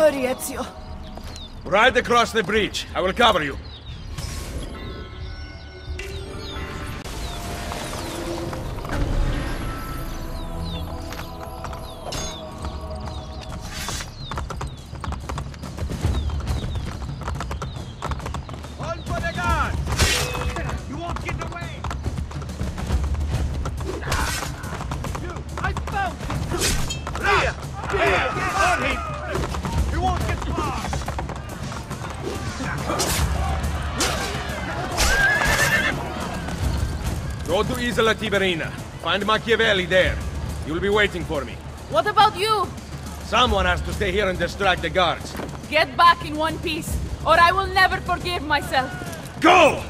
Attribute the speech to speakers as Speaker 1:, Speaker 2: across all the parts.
Speaker 1: Hurry, Ezio.
Speaker 2: Ride across the breach. I will cover you. Go to Isola Tiberina. Find Machiavelli there. You'll be waiting for me.
Speaker 1: What about you?
Speaker 2: Someone has to stay here and distract the guards.
Speaker 1: Get back in one piece, or I will never forgive myself.
Speaker 2: Go!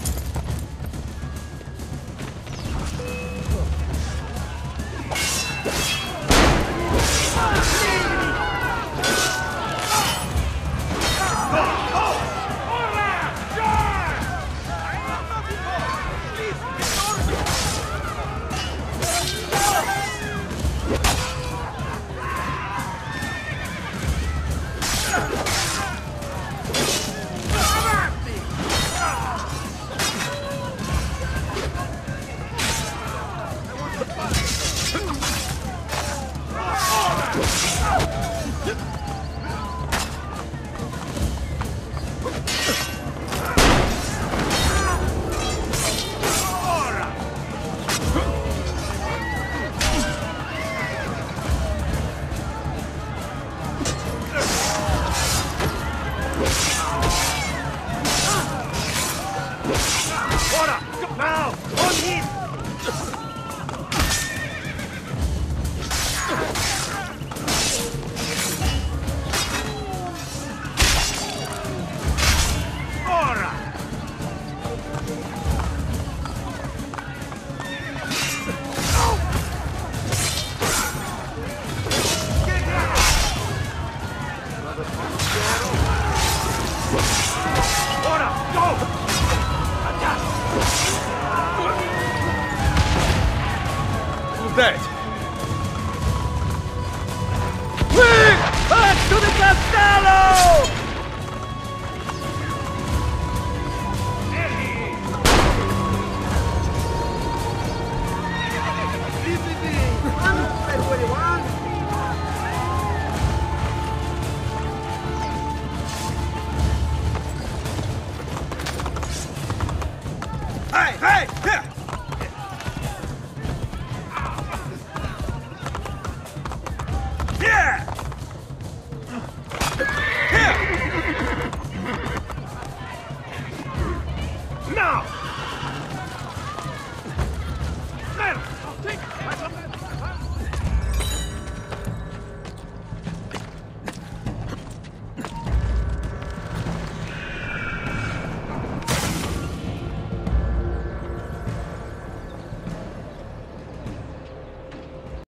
Speaker 2: Dead.
Speaker 3: Quick! Back to the castello!